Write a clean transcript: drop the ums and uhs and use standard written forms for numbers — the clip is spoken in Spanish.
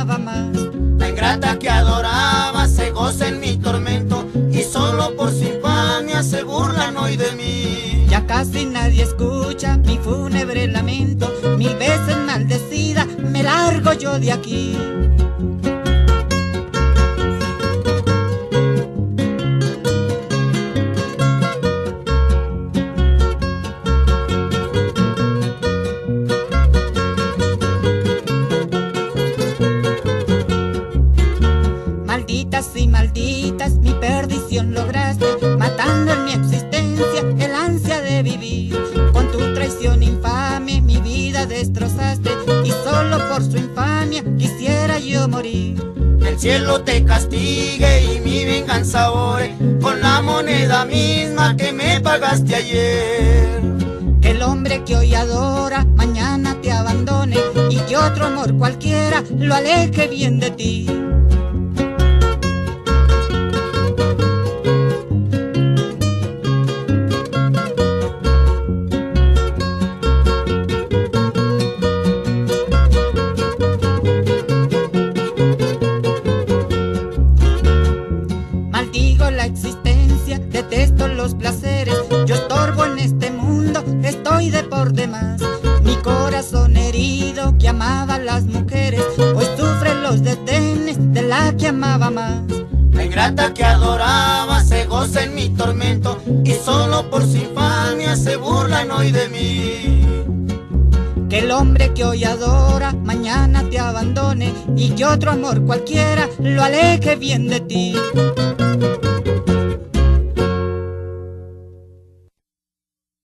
amaba más. La ingrata que adoraba se goza en mi tormento, y solo por su infamia se burlan hoy de mí. Ya casi nadie escucha mi fúnebre lamento, 1000 veces maldecida me largo yo de aquí. Malditas y malditas, mi perdición lograste, matando en mi existencia el ansia de vivir. Con tu traición infame mi vida destrozaste, y solo por su infamia quisiera yo morir. El cielo te castigue y mi venganza ore, con la moneda misma que me pagaste ayer. Que el hombre que hoy adora mañana te abandone, y que otro amor cualquiera lo aleje bien de ti. Maldigo la existencia, detesto los placeres, yo estorbo en este mundo, estoy de por demás. Mi corazón herido que amaba a las mujeres, hoy sufre los desdenes de la que amaba más. La ingrata que adoraba se goza en mi tormento, y solo por su infamia se burlan hoy de mí. Que el hombre que hoy adora mañana te abandone, y que otro amor cualquiera lo aleje bien de ti.